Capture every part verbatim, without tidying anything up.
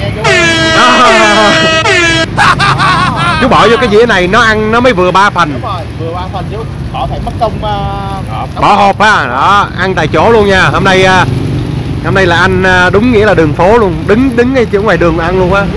nha chú. Chú bỏ vô cái dĩa này nó ăn nó mới vừa ba phần. Đúng rồi, vừa ba phần chú. Họ phải mất công uh, bỏ hộp á, đó, ăn tại chỗ luôn nha. Hôm nay uh, hôm nay là anh uh, đúng nghĩa là đường phố luôn, đứng đứng ngay chỗ ngoài đường mà ăn luôn á.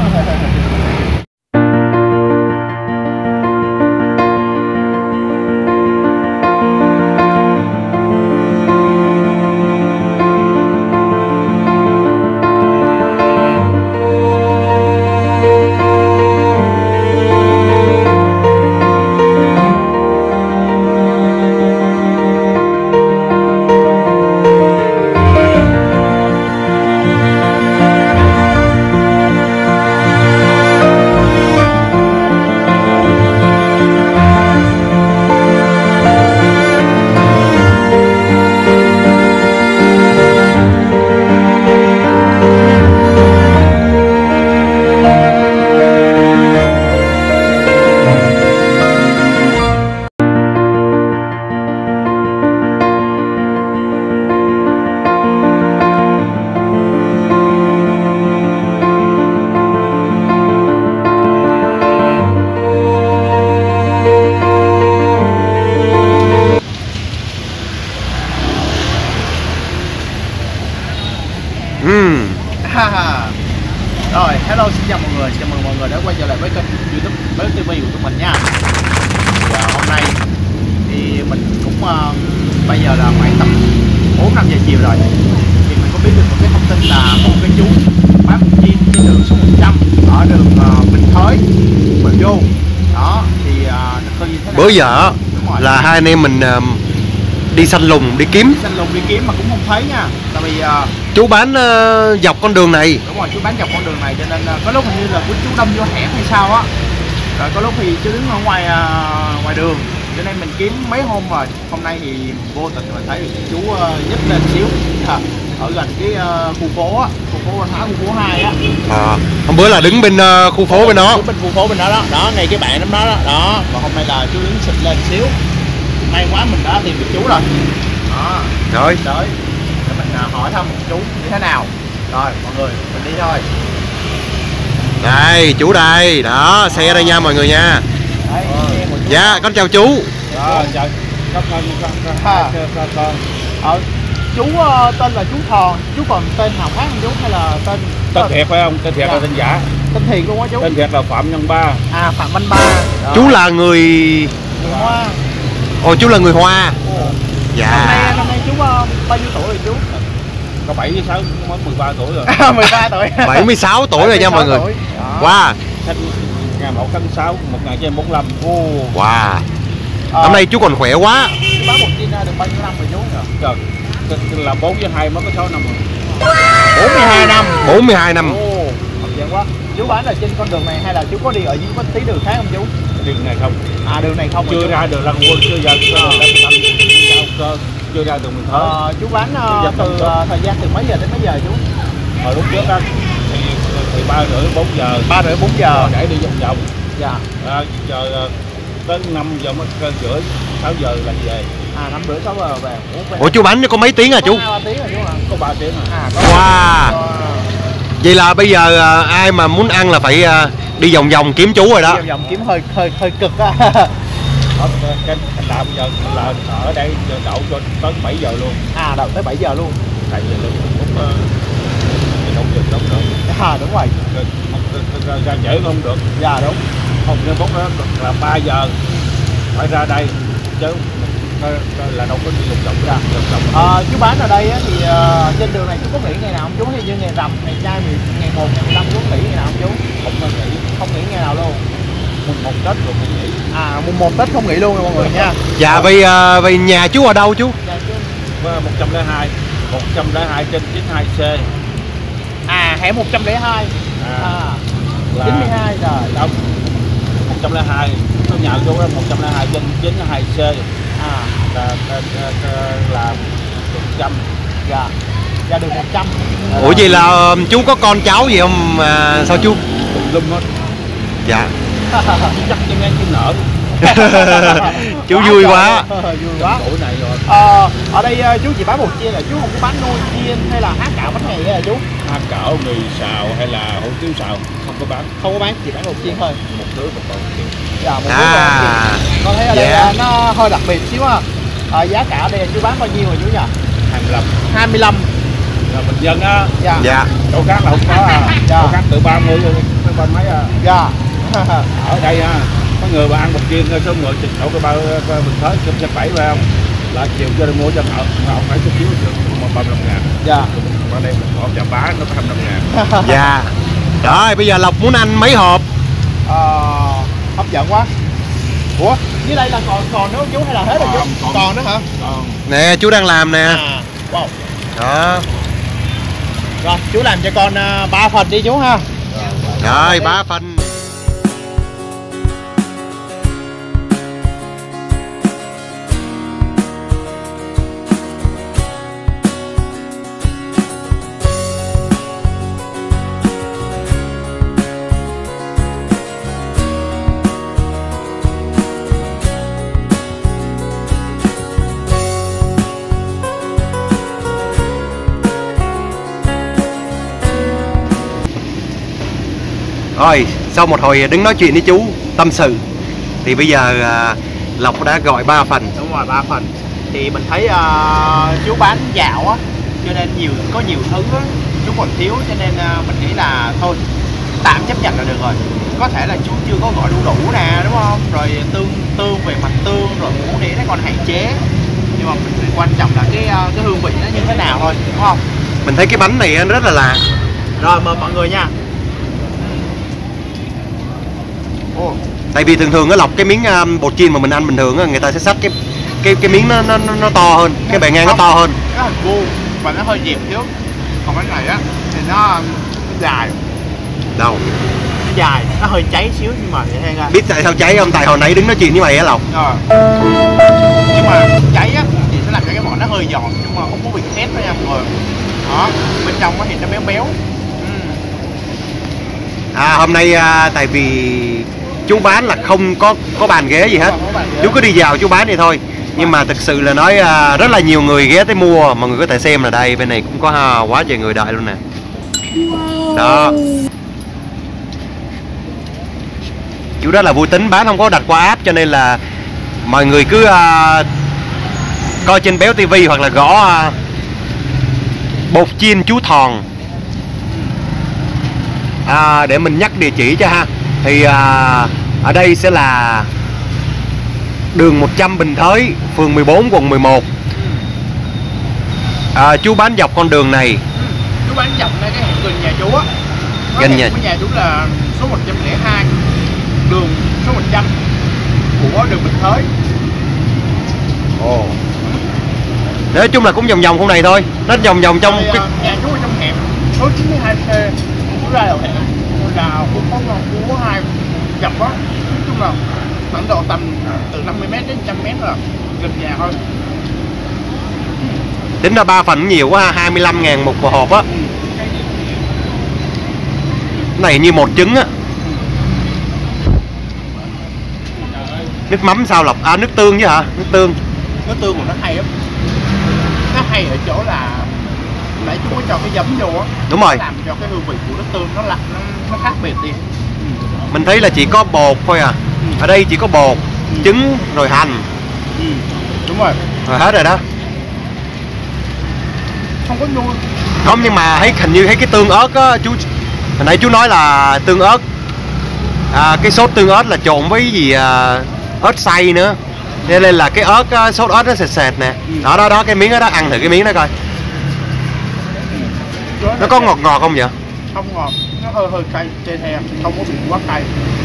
Rồi, hello, xin chào mọi người, chào mừng mọi người đã quay trở lại với kênh YouTube với ti vi của tụi mình nha. Và hôm nay thì mình cũng uh, bây giờ là khoảng tầm bốn năm giờ chiều rồi. Thì mình có biết được một cái thông tin là một cái chú bán chim trên đường số một trăm ở đường uh, Bình Thới, Bình Vô. Đó, thì uh, coi như thế nào? Bữa giờ là hai anh em mình uh, đi săn lùng đi kiếm. Đi săn lùng đi kiếm mà cũng không thấy nha. Tại vì uh, chú bán uh, dọc con đường này. Đúng rồi, chú bán dọc con đường này cho nên uh, có lúc hình như là chú đâm vô hẻm hay sao á. Rồi có lúc thì chú đứng ở ngoài uh, ngoài đường, cho nên mình kiếm mấy hôm rồi. Hôm nay thì vô tình mình thấy được chú uh, nhích lên xíu à, ở gần cái uh, khu phố á, khu phố văn hóa khu phố hai á. À, hôm bữa là đứng bên uh, khu phố bên đó. Đứng bên khu phố bên đó đó, đó ngay cái bạn đó đó. Đó, và hôm nay là chú đứng xịt lên xíu. May quá mình đã tìm được chú rồi. Đó. Rồi. Tới để mình uh, hỏi thăm một chú như thế nào. Rồi mọi người, mình đi thôi. Đây, chú đây, đó, xe à. Đây nha mọi người nha. Đấy, ờ. Dạ, con chào chú. Rồi, chào các con con con. Ờ, chú uh, tên là chú Thòn, chú còn tên nào khác không chú hay là tên tên thiệt phải không? Tên thiệt dạ. Là tên giả. Tên thiệt luôn á chú. Tên thiệt là Phạm Nhân Ba. À, Phạm Văn Ba. Rồi. Chú là người người Hoa. Ồ, chú là người Hoa. Ồ. Dạ. Năm nay năm nay chú uh, bao nhiêu tuổi rồi chú? Có bảy mươi sáu mới mười ba tuổi rồi. mười ba tuổi. bảy mươi sáu tuổi rồi nha mọi người. Wow. Sinh ngày một tháng sáu một nghìn chín trăm bốn mươi lăm. Wow. À, năm nay chú còn khỏe quá. Chú bán một chim ra được bao nhiêu năm rồi chú? Rồi. Là bốn với hai mới có sáu năm rồi. bốn mươi hai năm. bốn mươi hai năm. Ồ, hấp dẫn quá. Chú bán là trên con đường này hay là chú có đi ở những tí đường khác không chú? Đường này không. À, đường này không. Chưa ra đường Lăng Quân, chưa giờ chưa chưa ra đường Bình Thới. Ờ, chú bán uh, từ uh, thời gian từ mấy giờ đến mấy giờ chú? Hồi lúc trước á thì từ ba rưỡi bốn giờ. Ba rưỡi bốn giờ. Để đi vòng vòng. Dạ. À, chờ tới năm giờ mới cơn rưỡi, sáu giờ là về. À, năm rưỡi sáu giờ về. Ủa, Ủa chú bánh có mấy tiếng à chú? Có ba tiếng rồi chú hả? Có ba tiếng à. À có. Wow. Wow. Vậy là bây giờ uh, ai mà muốn ăn là phải uh, đi vòng vòng kiếm chú rồi đó. Đi vòng vòng kiếm hơi hơi hơi cực á. Cái cái làm bây giờ là ở đây đậu cho tới bảy giờ luôn. À, đậu tới bảy giờ luôn. Tại vì lúc cũng thì không được đúng được. À đúng rồi. Ra trễ không được. Dạ đúng. Không nên bốc đó là ba giờ phải ra đây chứ là đâu có đi vòng vòng ra. Ờ, chú bán ở đây á, thì uh, trên đường này chú có nghỉ ngày nào không chú? Hay như ngày rằm, ngày trai, ngày một, ngày mười lăm chú có nghỉ ngày nào không chú? Không có nghỉ. Không nghỉ ngày nào luôn. Mùng một Tết rồi không nghỉ. À, mùng một Tết không nghỉ luôn mọi người nha. Dạ, vì uh, vì nhà chú ở đâu chú? Dạ chú. một trăm lẻ hai, một trăm lẻ hai trên chín mươi hai C. À, hẻm một trăm lẻ hai. À, à là chín mươi hai rồi. Đâu? một trăm lẻ hai. Tôi nhà chú đó một trăm lẻ hai trên chín mươi hai C. À, là là, là, là một trăm. Dạ. Dạ được một trăm. Ủa vậy là chú có con cháu gì không mà sao chú? Lum hết. Dạ. Chắc cho nghe chim nở. Chú vui quá. Vui quá. Tuổi này rồi. Ờ, ở đây ờ, chú chỉ bán bột chiên là chú không có bán nôi chiên hay là há cảo bánh mì là chú? Há cảo, mì xào hay là hủ tiếu xào không có bán. Không có bán, chỉ bán bột chiên thôi. Một đứa một con chiên. Dạ, một À, con thấy ở đây dạ. là nó hơi đặc biệt xíu á. Ờ, giá cả ở đây chú bán bao nhiêu rồi chú nhỉ? hai mươi lăm. hai mươi lăm. Là bình dân á. Dạ. dạ. Chỗ khác là không có à. Dạ. Chỗ khác từ ba mươi tới ba mấy à. Dạ. Ở đây ha, có người mà ăn một chiên số người chỗ cái bao bình thới cơm trăm bảy phải không? Là chiều cho đi mua cho họ, họ phải chút xíu mà ba mươi lăm ngàn. Dạ. Ở đây mình có chả bá nó có hai mươi lăm ngàn. Dạ. Rồi bây giờ Lộc muốn ăn mấy hộp? Ờ, hấp dẫn quá. Ủa, dưới đây là còn còn nữa không chú hay là hết rồi chú? Còn, còn. Còn nữa hả? Còn. Nè chú đang làm nè. À, wow. Đó. Rồi, chú làm cho con uh, ba phần đi chú ha. Rồi ba phần. Rồi, sau một hồi đứng nói chuyện với chú, tâm sự thì bây giờ à, Lộc đã gọi ba phần. Đúng rồi, ba phần. Thì mình thấy uh, chú bán dạo á, cho nên nhiều có nhiều thứ á, chú còn thiếu cho nên uh, mình nghĩ là thôi tạm chấp nhận là được rồi. Có thể là chú chưa có gọi đủ đủ nè, đúng không? Rồi tương tương về mặt tương rồi hủ để nó còn hạn chế. Nhưng mà mình quan trọng là cái uh, cái hương vị nó như thế nào thôi, đúng không? Mình thấy cái bánh này nó rất là lạ. Rồi mời mọi người nha. Ồ. Tại vì thường thường á Lộc cái miếng um, bột chiên mà mình ăn bình thường á, người ta sẽ xắt cái cái cái miếng nó nó nó to hơn, cái bề ngang nó to hơn. Cái hình vuông và nó hơi dẹp thiếu. Còn cái này á thì nó, nó dài. Đâu? Nó dài, nó hơi cháy xíu nhưng mà vậy hay ra. Biết tại sao cháy không? Tại hồi nãy đứng nói chuyện với mày á Lộc. Rồi. Nhưng mà cháy á thì sẽ làm cho cái món nó hơi giòn nhưng mà không có bị khét đó nha mọi người. Đó, bên trong nó thì nó béo béo. À hôm nay à, tại vì chú bán là không có có bàn ghế gì hết. Chú cứ đi vào chú bán đi thôi. Nhưng mà thực sự là nói à, rất là nhiều người ghé tới mua. Mọi người có thể xem là đây bên này cũng có à, quá trời người đợi luôn nè. Đó. Chú rất là vui tính, bán không có đặt qua app cho nên là mọi người cứ à, coi trên Béo ti vi hoặc là gõ à, bột chiên chú Thòn. À, để mình nhắc địa chỉ cho ha. Thì à, ở đây sẽ là đường một trăm Bình Thới, phường mười bốn, quận mười một. À, chú bán dọc con đường này. Chú bán dọc ngay cái hẻm gần nhà chú á. Gần nhà. Của nhà chú là số một trăm lẻ hai, đường số một trăm của đường Bình Thới. Ồ. Nói chung là cũng vòng vòng khu này thôi. Nó vòng vòng trong Rồi, cái... nhà chú ở trong hẻm số chín mươi hai C. Chú ra đầu hẻm là khu có khu có hai dọc đó. Nói chung là khoảng độ tầm từ năm mươi mét đến một trăm mét là gần nhà thôi. Tính ra ba phần nhiều quá, hai mươi lăm ngàn một hộp á. Cái này như một trứng á. Nước mắm sao Lộc? À nước tương chứ hả? Nước tương. Nước tương của nó hay lắm. Nó hay ở chỗ là nãy chú có cho cái giấm vô á. Đúng rồi. Làm cho cái hương vị của nước tương nó lạ, nó, nó khác biệt đi. Mình thấy là chỉ có bột thôi à. Ở đây chỉ có bột, trứng rồi hành. Ừ. Đúng rồi. Rồi hết rồi đó. Không có nuôi. Không, nhưng mà thấy hình như thấy cái tương ớt á chú, hồi nãy chú nói là tương ớt à, cái sốt tương ớt là trộn với gì à, ớt xay nữa, cho nên là cái ớt á, sốt ớt nó sệt sệt nè. Đó đó đó, cái miếng đó, đó ăn thử cái miếng đó coi. Nó có ngọt ngọt không vậy? Không ngọt, nó hơi hơi cay trên hè, không có bị quá cay.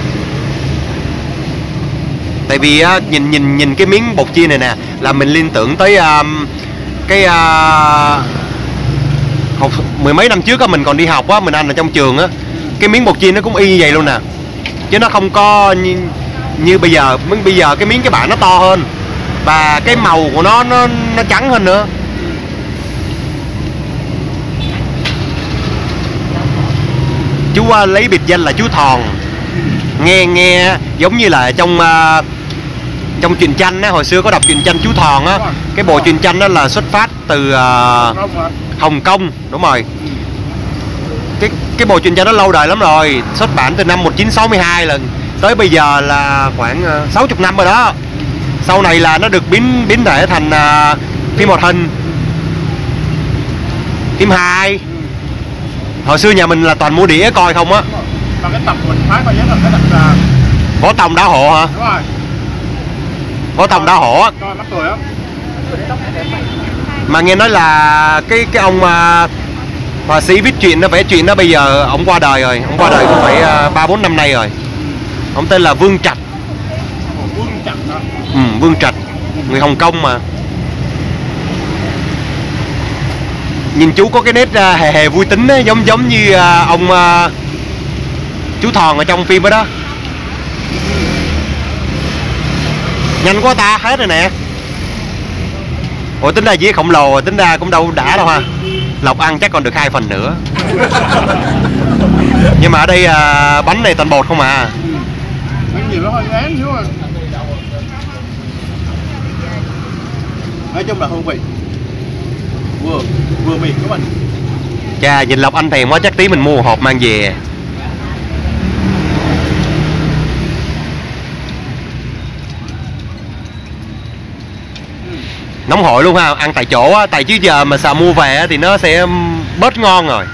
Tại vì á, nhìn nhìn nhìn cái miếng bột chiên này nè là mình liên tưởng tới um, cái uh, học mười mấy năm trước á, mình còn đi học á, mình ăn ở trong trường á, cái miếng bột chiên nó cũng y như vậy luôn nè, chứ nó không có như, như bây giờ. Bây giờ cái miếng cái bản nó to hơn và cái màu của nó nó nó trắng hơn nữa. Chú uh, lấy biệt danh là chú Thòn, nghe nghe giống như là trong uh, trong truyện tranh á, hồi xưa có đọc truyện tranh Chú Thòn á, cái bộ truyện tranh đó là xuất phát từ uh, Hồng Kông, đúng rồi. Cái cái bộ truyện tranh đó lâu đời lắm rồi, xuất bản từ năm một nghìn chín trăm sáu mươi hai lần tới bây giờ là khoảng uh, sáu mươi năm rồi đó. Sau này là nó được biến biến thể thành uh, phim hoạt hình, phim hài. Hồi xưa nhà mình là toàn mua đĩa coi không á. Và cái tập mình phái coi nhớ là cái tập là Võ Tòng Đá Hộ hả? đúng rồi. Võ Tòng Đá Hộ á. Coi mắc cười lắm. Mà nghe nói là cái cái ông uh, họa sĩ viết truyện nó vẽ truyện đó bây giờ ông qua đời rồi, ông qua đời cũng phải ba bốn năm nay rồi. Ông tên là Vương Trạch. Vương Trạch đó. Ừ, Vương Trạch, người Hồng Kông mà. Nhìn chú có cái nét uh, hề hề vui tính á, giống giống như uh, ông uh, chú Thòn ở trong phim đó đó. Nhanh quá ta, hết rồi nè. Ủa tính ra dĩa khổng lồ, tính ra cũng đâu đã đâu ha. Lộc ăn chắc còn được hai phần nữa. Nhưng mà ở đây à, bánh này toàn bột không à. Bánh nhiều nó hơi ngán chứ. Nói chung là hương vị vừa vừa miệng của mình. Chà, nhìn Lộc anh thèm quá, chắc tí mình mua một hộp mang về. Nóng hổi luôn ha, ăn tại chỗ á, tại chứ giờ mà sao mua về á, thì nó sẽ bớt ngon rồi.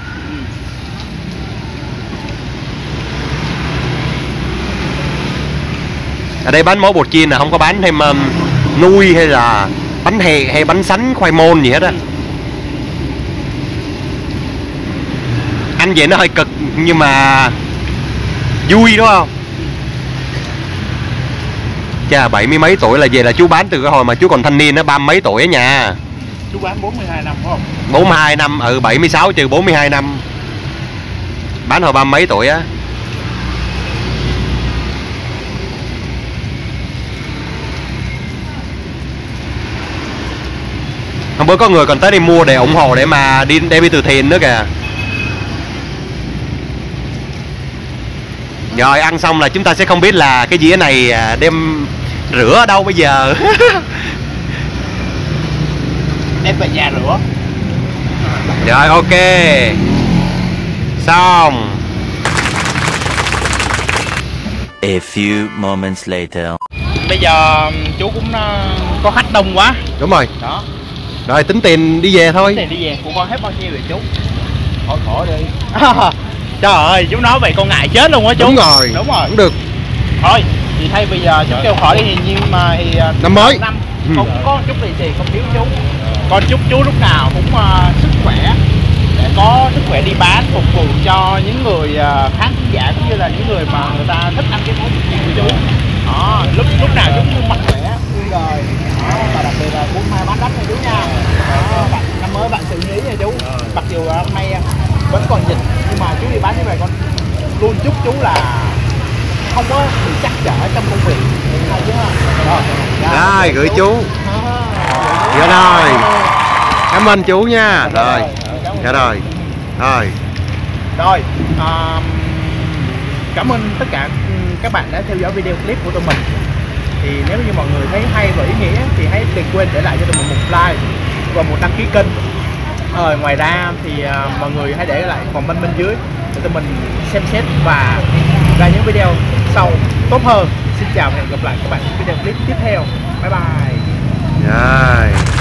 Ở đây bán món bột chiên là không có bán thêm um, nuôi hay là bánh hẹ hay bánh sánh khoai môn gì hết á. Ăn vậy nó hơi cực nhưng mà vui đúng không? Chà, bảy mươi mấy tuổi là về là chú bán từ cái hồi mà chú còn thanh niên á, ba mấy tuổi á nha. Chú bán bốn mươi hai năm phải không? bốn mươi hai năm, ừ, bảy mươi sáu trừ bốn mươi hai năm. Bán hồi ba mấy tuổi á. Hôm bữa có người còn tới đây mua để ủng hộ để mà đi đem đi từ thiện nữa kìa. Rồi ăn xong là chúng ta sẽ không biết là cái dĩa này đem rửa ở đâu bây giờ. Đem về nhà rửa. Rồi ok. Xong. A few moments later. Bây giờ chú cũng có khách đông quá. Đúng rồi. Đó. Rồi tính tiền đi về thôi. Tính tiền đi về, của con hết bao nhiêu vậy chú? Khỏi khổ đi. Trời ơi, chú nói vậy con ngại chết luôn á chú. Đúng rồi. Đúng rồi. Cũng được. Thôi, thì thay bây giờ chú kêu khỏi đi thì nhưng mà thì năm mới. Năm Ừ. không có chút gì thì không thiếu chú. Con chúc chú lúc nào cũng uh, sức khỏe để có sức khỏe đi bán phục vụ cho những người uh, khán giả cũng như là những người mà người ta thích ăn cái món gì của chú. Đó, lúc lúc nào chú cũng mạnh khỏe, tươi đời. Đó, và đặc biệt là cũng may bán đắt nha chú nha. Đó, bạn, năm mới bạn sự ý nha chú. Mặc dù năm nay vẫn còn dịch nhưng mà chú đi bán như vậy con luôn chúc chú là không có bị trắc trở trong công việc. Rồi, gửi chú. Dạ rồi. Cảm ơn chú nha. Rồi. Dạ rồi. Rồi. Rồi, um, cảm ơn tất cả các bạn đã theo dõi video clip của tụi mình. Thì nếu như mọi người thấy hay và ý nghĩa thì hãy đừng quên để lại cho tụi mình một like và một đăng ký kênh. Ờ, ngoài ra thì uh, mọi người hãy để lại comment bên dưới để tụi mình xem xét và ra những video sau tốt hơn. Xin chào và hẹn gặp lại các bạn trong video clip tiếp theo. Bye bye. Rồi.